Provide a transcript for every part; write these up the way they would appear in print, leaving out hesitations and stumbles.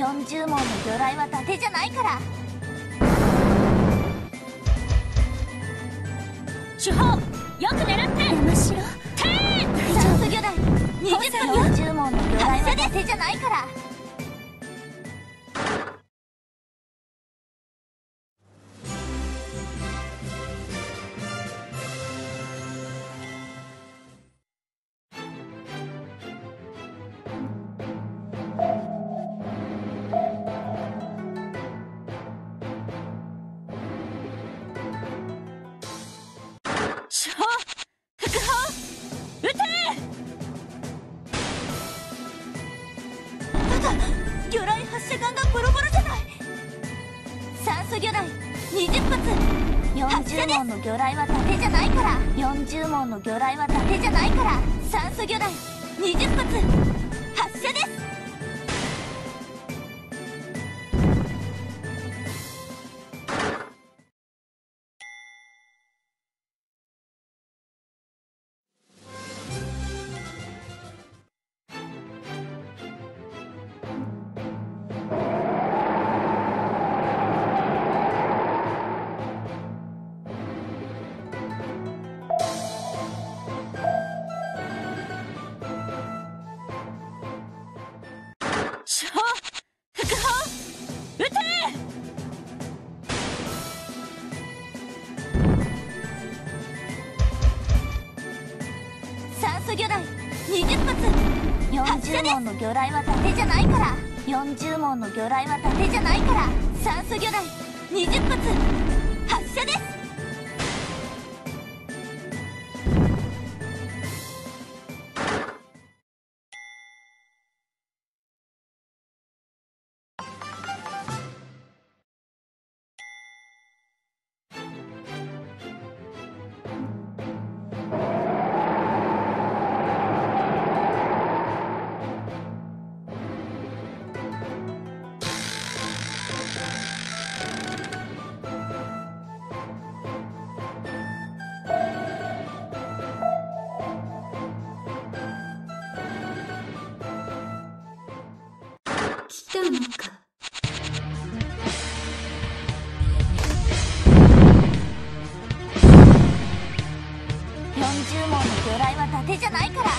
40問の魚雷は伊達じゃないから。 主砲よく狙って。山城酸素魚雷20発。40問の魚雷は伊達じゃないから。 主砲副砲撃て。 ただ魚雷発射管がボロボロじゃない。酸素魚雷20発。40問の魚雷は伊達じゃないから。40問の魚雷は伊達じゃないから。酸素魚雷20発発射です。 主砲副砲撃て。 酸素魚雷20発。40問の魚雷は伊達じゃないから。40問の魚雷は伊達じゃないから。酸素魚雷20発発射です。 来たのか。 40問の魚雷は伊達じゃないから。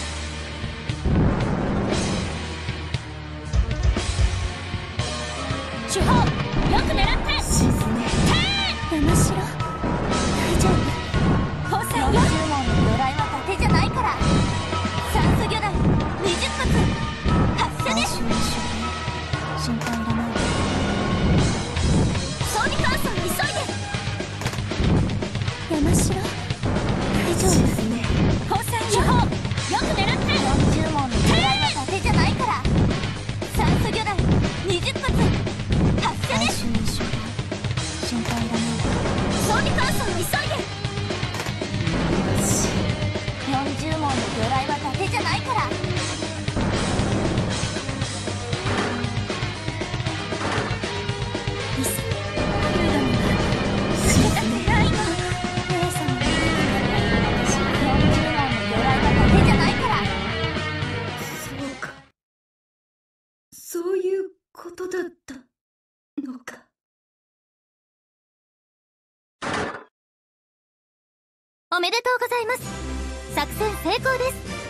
主砲よく狙って。沈め山城大丈夫。放線よ。 40問の魚雷は伊達じゃないから。酸素魚雷20発発射です。 心配いらない。 装備乾燥急いで。 山城大丈夫。放線よ。主砲よく狙って。 40問の魚雷は伊達じゃないから。酸素魚雷20発発射です。 心配いらない。 装備乾燥急いで。40問の魚雷は伊達じゃないから。 そういうことだったのか。 おめでとうございます。作戦成功です。